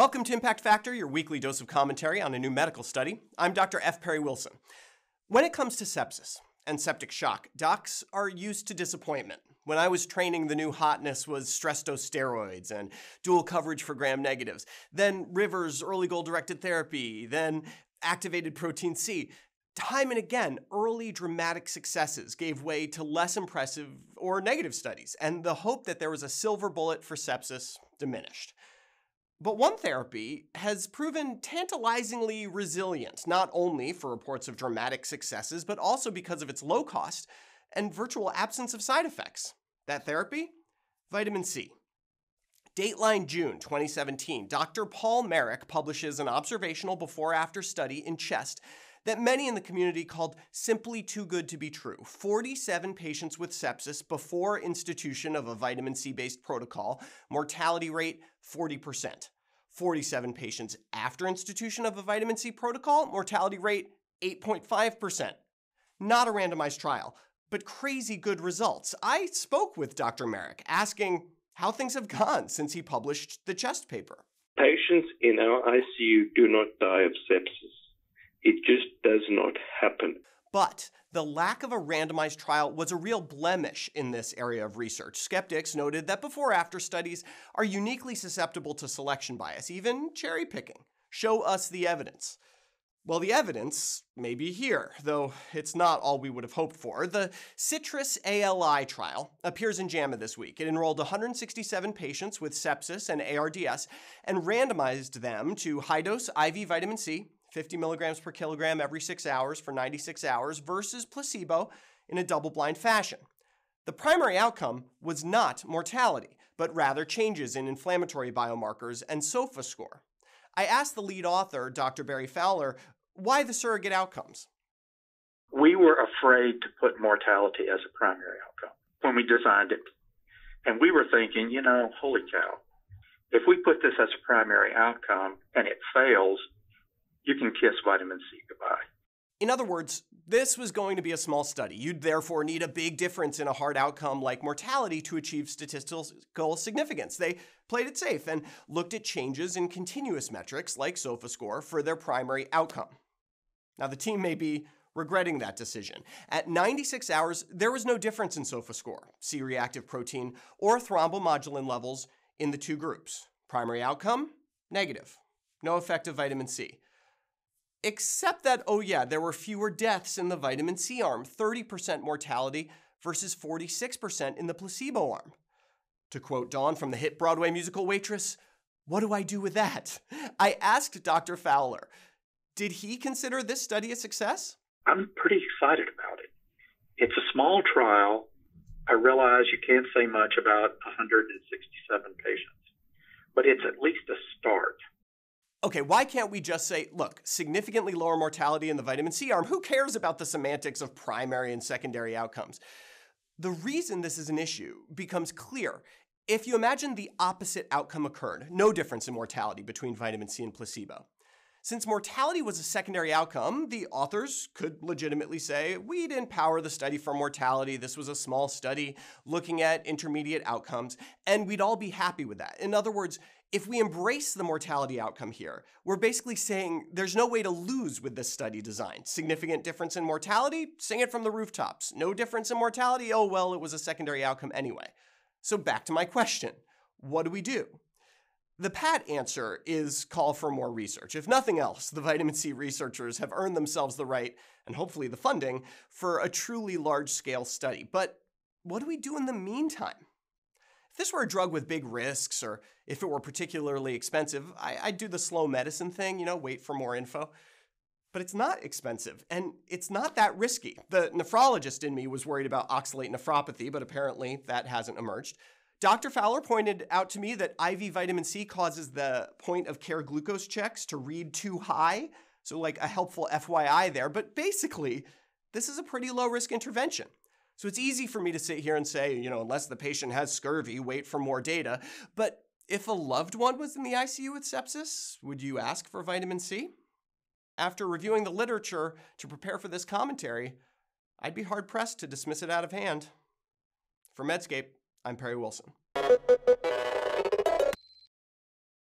Welcome to Impact Factor, your weekly dose of commentary on a new medical study. I'm Dr. F. Perry Wilson. When it comes to sepsis and septic shock, docs are used to disappointment. When I was training, the new hotness was stress dose steroids and dual coverage for gram-negatives, then Rivers' early goal-directed therapy, then activated protein C. Time and again, early dramatic successes gave way to less impressive or negative studies, and the hope that there was a silver bullet for sepsis diminished. But one therapy has proven tantalizingly resilient, not only for reports of dramatic successes, but also because of its low cost and virtual absence of side effects. That therapy? Vitamin C. Dateline June 2017, Dr. Paul Merrick publishes an observational before-after study in Chest that many in the community called simply too good to be true. 47 patients with sepsis before institution of a vitamin C-based protocol, mortality rate 40%. 47 patients after institution of a vitamin C protocol, mortality rate 8.5%. Not a randomized trial, but crazy good results. I spoke with Dr. Merrick, asking how things have gone since he published the Chest paper. Patients in our ICU do not die of sepsis. It just does not happen. But the lack of a randomized trial was a real blemish in this area of research. Skeptics noted that before-after studies are uniquely susceptible to selection bias, even cherry-picking. Show us the evidence. Well, the evidence may be here, though it's not all we would have hoped for. The CITRIS-ALI trial appears in JAMA this week. It enrolled 167 patients with sepsis and ARDS and randomized them to high-dose IV vitamin C, 50 milligrams per kilogram every 6 hours for 96 hours versus placebo in a double-blind fashion. The primary outcome was not mortality, but rather changes in inflammatory biomarkers and SOFA score. I asked the lead author, Dr. Barry Fowler, why the surrogate outcomes? We were afraid to put mortality as a primary outcome when we designed it. And we were thinking, holy cow, if we put this as a primary outcome and it fails, you can kiss vitamin C goodbye. In other words, this was going to be a small study. You'd therefore need a big difference in a hard outcome like mortality to achieve statistical significance. They played it safe and looked at changes in continuous metrics like SOFA score for their primary outcome. Now, the team may be regretting that decision. At 96 hours, there was no difference in SOFA score, C-reactive protein, or thrombomodulin levels in the two groups. Primary outcome? Negative. No effect of vitamin C. Except that, there were fewer deaths in the vitamin C arm, 30% mortality versus 46% in the placebo arm. To quote Dawn from the hit Broadway musical Waitress, what do I do with that? I asked Dr. Fowler, did he consider this study a success? I'm pretty excited about it. It's a small trial. I realize you can't say much about 167 patients, but it's at least a start. Okay, why can't we just say, look, significantly lower mortality in the vitamin C arm, who cares about the semantics of primary and secondary outcomes? The reason this is an issue becomes clear. If you imagine the opposite outcome occurred, no difference in mortality between vitamin C and placebo. Since mortality was a secondary outcome, the authors could legitimately say, we didn't power the study for mortality, this was a small study looking at intermediate outcomes, and we'd all be happy with that. In other words, if we embrace the mortality outcome here, we're basically saying there's no way to lose with this study design. Significant difference in mortality? Sing it from the rooftops. No difference in mortality? Oh, well, it was a secondary outcome anyway. So back to my question. What do we do? The pat answer is call for more research. If nothing else, the vitamin C researchers have earned themselves the right, and hopefully the funding, for a truly large-scale study. But what do we do in the meantime? If this were a drug with big risks, or if it were particularly expensive, I'd do the slow medicine thing, wait for more info. But it's not expensive, and it's not that risky. The nephrologist in me was worried about oxalate nephropathy, but apparently that hasn't emerged. Dr. Fowler pointed out to me that IV vitamin C causes the point-of-care glucose checks to read too high, so like a helpful FYI there. But basically, this is a pretty low-risk intervention. So it's easy for me to sit here and say, unless the patient has scurvy, wait for more data. But if a loved one was in the ICU with sepsis, would you ask for vitamin C? After reviewing the literature to prepare for this commentary, I'd be hard-pressed to dismiss it out of hand. For Medscape, I'm Perry Wilson.